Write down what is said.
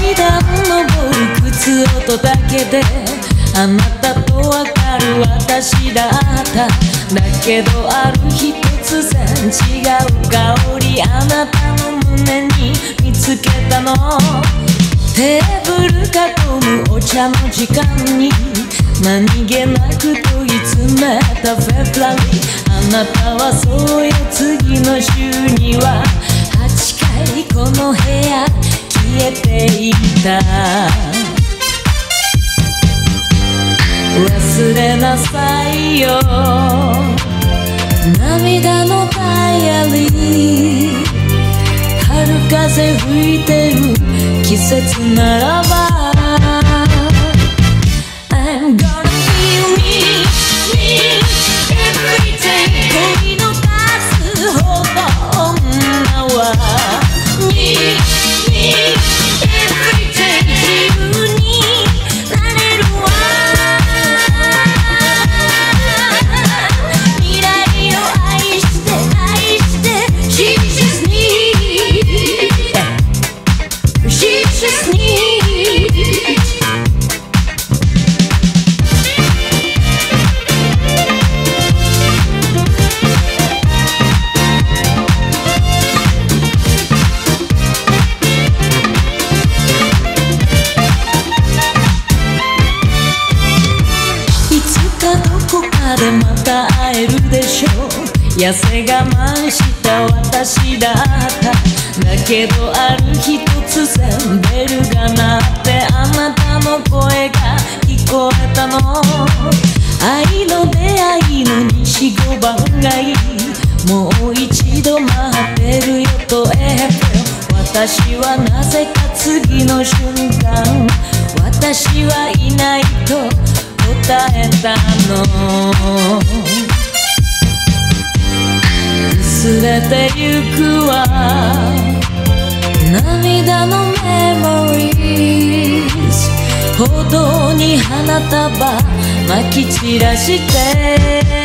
段登る靴音だけであなたとわかる私だった。だけどある日突然違う香りあなたの胸に見つけたの。テーブル囲むお茶の時間に何気なく問い詰めたフェブラリー。あなたはそうよ次の週には8回この部屋消えていた。忘れなさいよ涙のダイアリー。春風吹いてる季節ならば I'm gonna feel me, me every day 恋の数ほど女は Me, me every day 自分になれるわ。未来を愛して愛して She just needs She just needs いつかどこかでまた会えるでしょう。痩せ我慢した私だった。だけどある日突然ベルが鳴ってあなたの声が聞こえたの。愛の出会いの西5番街もう一度待ってるよとエプロ。私はなぜか次の瞬間私はいないと答えたの。薄れてゆくわ涙のメモリーズ。歩道に花束まき散らして